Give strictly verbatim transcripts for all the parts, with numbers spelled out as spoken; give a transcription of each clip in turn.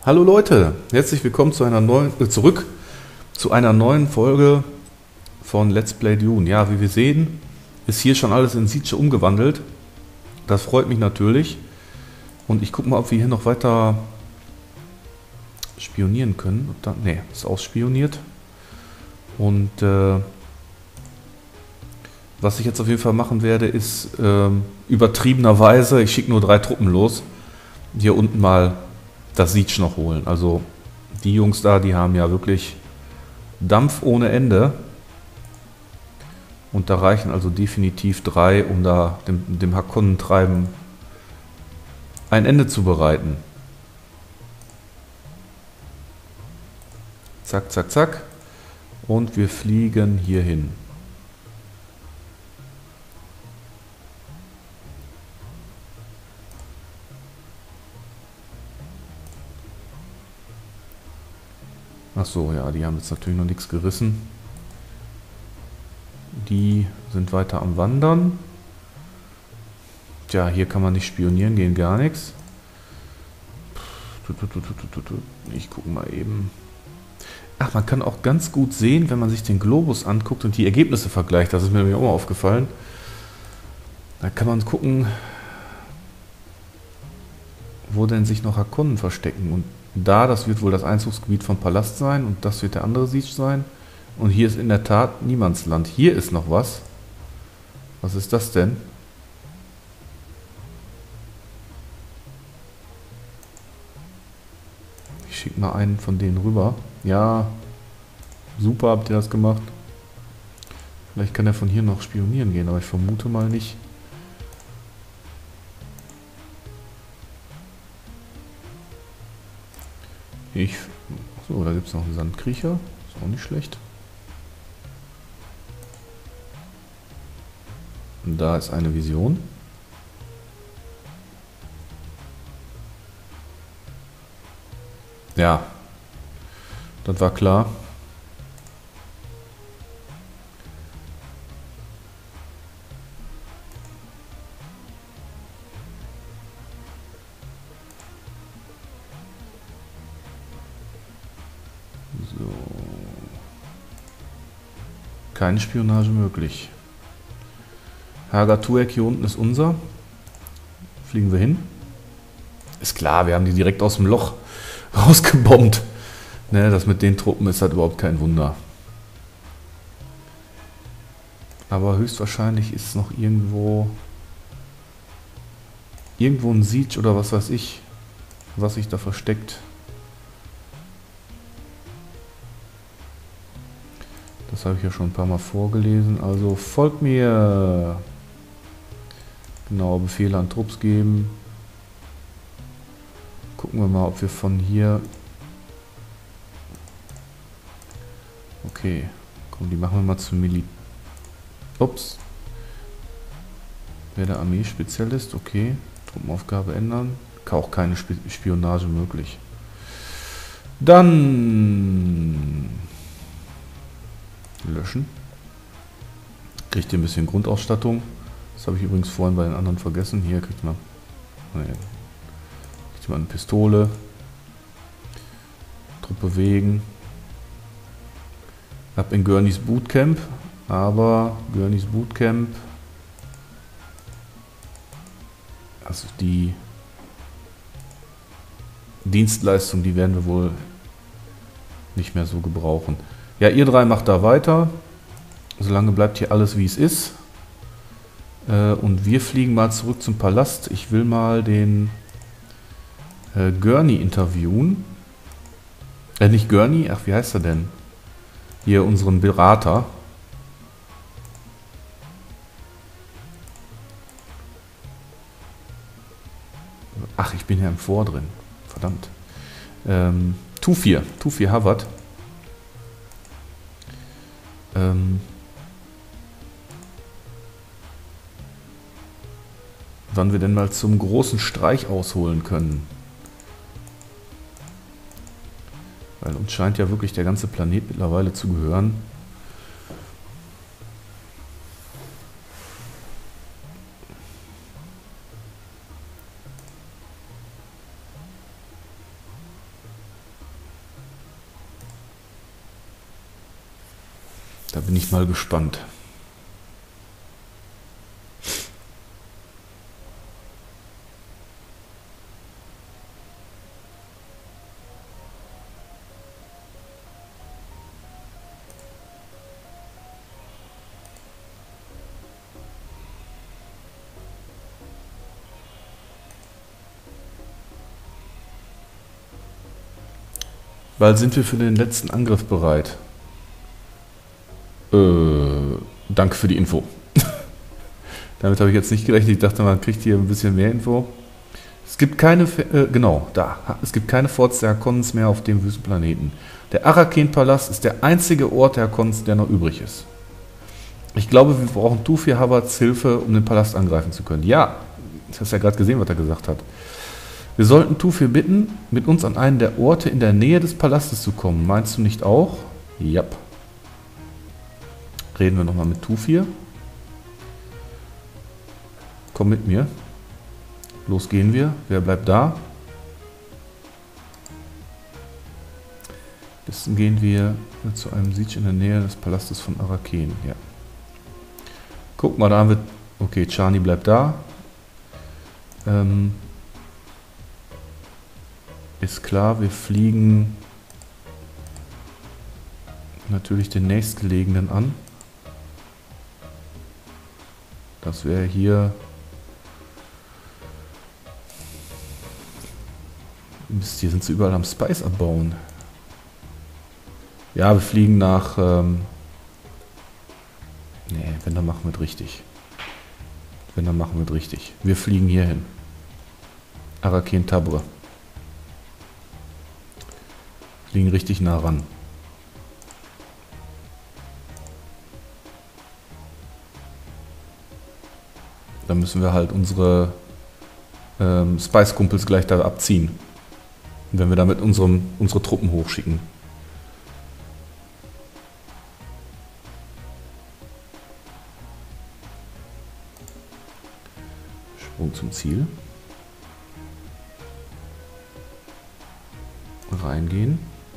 Hallo Leute, herzlich willkommen zu einer neuen, äh, zurück zu einer neuen Folge von Let's Play Dune. Ja, wie wir sehen, ist hier schon alles in Siege umgewandelt. Das freut mich natürlich. Und ich gucke mal, ob wir hier noch weiter spionieren können. Ne, ist ausspioniert. Und äh, was ich jetzt auf jeden Fall machen werde, ist äh, übertriebenerweise, ich schicke nur drei Truppen los, hier unten mal das Siege noch holen. Also die Jungs da, die haben ja wirklich Dampf ohne Ende. Und da reichen also definitiv drei, um da dem, dem Hakonnentreiben ein Ende zu bereiten. Zack, zack, zack. Und wir fliegen hier hin. Ach so, ja, die haben jetzt natürlich noch nichts gerissen. Die sind weiter am Wandern. Tja, hier kann man nicht spionieren gehen, gar nichts. Ich gucke mal eben. Ach, man kann auch ganz gut sehen, wenn man sich den Globus anguckt und die Ergebnisse vergleicht. Das ist mir nämlich auch mal aufgefallen. Da kann man gucken, wo denn sich noch Hakonnen verstecken. Und da, das wird wohl das Einzugsgebiet vom Palast sein und das wird der andere Siege sein. Und hier ist in der Tat Niemandsland. Hier ist noch was. Was ist das denn? Ich schicke mal einen von denen rüber. Ja, super habt ihr das gemacht. Vielleicht kann er von hier noch spionieren gehen, aber ich vermute mal nicht. Ich. So, da gibt es noch einen Sandkriecher. Ist auch nicht schlecht. Und da ist eine Vision. Ja. Das war klar. So. Keine Spionage möglich. Hagatuek hier unten ist unser. Fliegen wir hin. Ist klar, wir haben die direkt aus dem Loch rausgebombt. Ne, das mit den Truppen ist halt überhaupt kein Wunder. Aber höchstwahrscheinlich ist noch irgendwo irgendwo ein Siege oder was weiß ich, was sich da versteckt. Das habe ich ja schon ein paar Mal vorgelesen. Also folgt mir. Genau, Befehle an Trupps geben. Gucken wir mal, ob wir von hier... Okay, komm, die machen wir mal zum Mili... Ups. Wer der Armeespezialist, okay. Truppenaufgabe ändern. Auch keine Sp Spionage möglich. Dann... Löschen. Kriegt ihr ein bisschen Grundausstattung. Das habe ich übrigens vorhin bei den anderen vergessen. Hier kriegt man, nee, kriegt man eine Pistole. Truppe bewegen. Ab in Gurneys Bootcamp. Aber Gurneys Bootcamp, also die Dienstleistung, die werden wir wohl nicht mehr so gebrauchen. Ja, ihr drei macht da weiter. Solange bleibt hier alles wie es ist. Äh, und wir fliegen mal zurück zum Palast. Ich will mal den äh, Gurney interviewen. Äh, nicht Gurney, ach, wie heißt er denn? Hier unseren Berater. Ach, ich bin ja im Vor drin. Verdammt. Ähm, Tufir. Tufir Havard. Ähm, wann wir denn mal zum großen Streich ausholen können. Weil uns scheint ja wirklich der ganze Planet mittlerweile zu gehören. Da bin ich mal gespannt. Bald sind wir für den letzten Angriff bereit. Äh, danke für die Info. Damit habe ich jetzt nicht gerechnet. Ich dachte, man kriegt hier ein bisschen mehr Info. Es gibt keine, äh, genau, da. Es gibt keine Forts der Harkonnens mehr auf dem Wüstenplaneten. Der Arrakeen-Palast ist der einzige Ort der Harkonnens, der noch übrig ist. Ich glaube, wir brauchen Thufir Hawats Hilfe, um den Palast angreifen zu können. Ja, du hast ja gerade gesehen, was er gesagt hat. Wir sollten Thufir bitten, mit uns an einen der Orte in der Nähe des Palastes zu kommen. Meinst du nicht auch? Ja. Reden wir nochmal mit Thufir. Komm mit mir. Los gehen wir. Wer bleibt da? Besten gehen wir zu einem Siege in der Nähe des Palastes von Arrakeen. Ja. Guck mal, da haben wir... Okay, Chani bleibt da. Ähm... Ist klar, wir fliegen natürlich den nächstgelegenen an. Das wäre hier... Mist, hier sind sie überall am Spice abbauen. Ja, wir fliegen nach... Ähm nee, wenn, dann machen wir es richtig. Wenn, dann machen wir es richtig. Wir fliegen hier hin. Arrakeen Tabre. Liegen richtig nah ran. Dann müssen wir halt unsere ähm, Spice-Kumpels gleich da abziehen. Wenn wir damit unserem, unsere Truppen hochschicken. Sprung zum Ziel. Reingehen.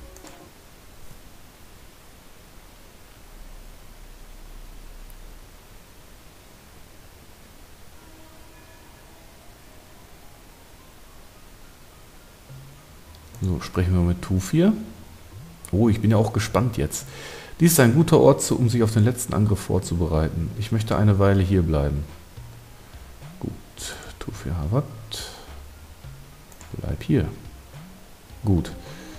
So, sprechen wir mit Thufir. Oh, ich bin ja auch gespannt jetzt. Dies ist ein guter Ort, um sich auf den letzten Angriff vorzubereiten. Ich möchte eine Weile hier bleiben. Gut, Thufir Hawat. Bleib hier. Gut.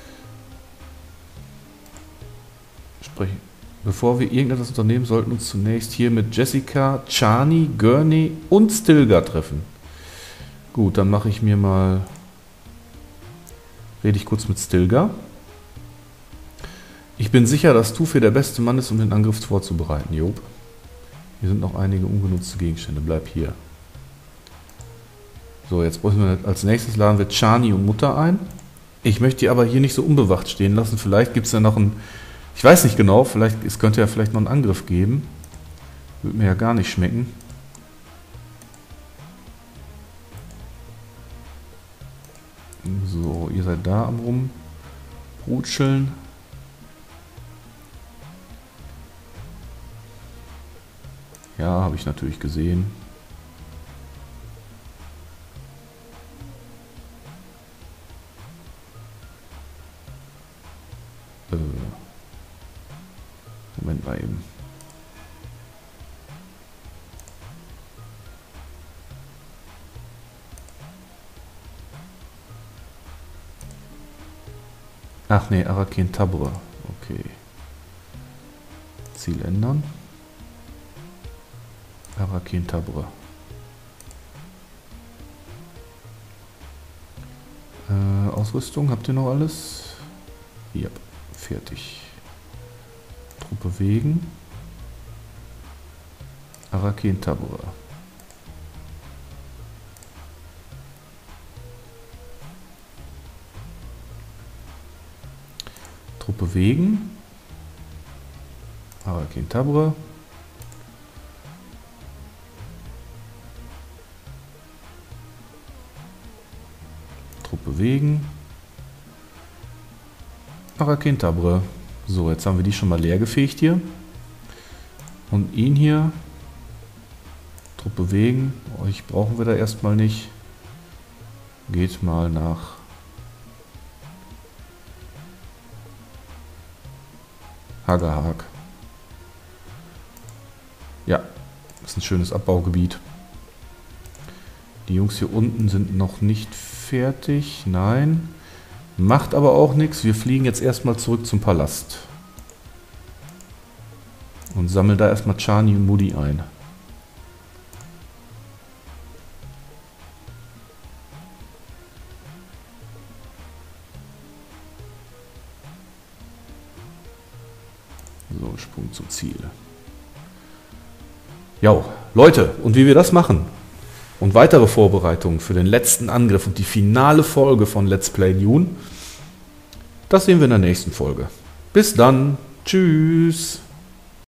Sprechen. Bevor wir irgendetwas unternehmen, sollten uns zunächst hier mit Jessica, Chani, Gurney und Stilgar treffen. Gut, dann mache ich mir mal... Rede ich kurz mit Stilgar. Ich bin sicher, dass Thufir der beste Mann ist, um den Angriff vorzubereiten. Job. Hier sind noch einige ungenutzte Gegenstände. Bleib hier. So, jetzt brauchen wir als nächstes laden wir Chani und Mutter ein. Ich möchte die aber hier nicht so unbewacht stehen lassen. Vielleicht gibt es ja noch einen... Ich weiß nicht genau, vielleicht, es könnte ja vielleicht noch einen Angriff geben. Würde mir ja gar nicht schmecken. So, ihr seid da am Rumbrutscheln. Ja, habe ich natürlich gesehen. Äh, Moment mal eben. Ach nee, Arrakeen Tabre. Okay. Ziel ändern. Arrakeen Tabre. Äh, Ausrüstung, habt ihr noch alles? Ja, fertig. Truppe bewegen. Arrakeen Tabre. Truppe bewegen. Arrakeen Tabre. Truppe bewegen. Arrakeen Tabre. So, jetzt haben wir die schon mal leer gefegt hier. Und ihn hier. Trupp bewegen. Euch brauchen wir da erstmal nicht. Geht mal nach Hagerhag. Ja, das ist ein schönes Abbaugebiet. Die Jungs hier unten sind noch nicht fertig. Nein. Macht aber auch nichts. Wir fliegen jetzt erstmal zurück zum Palast. Und sammeln da erstmal Chani und Mudi ein. So, Sprung zum Ziel. Ja, Leute, und wie wir das machen und weitere Vorbereitungen für den letzten Angriff und die finale Folge von Let's Play Dune, das sehen wir in der nächsten Folge. Bis dann. Tschüss.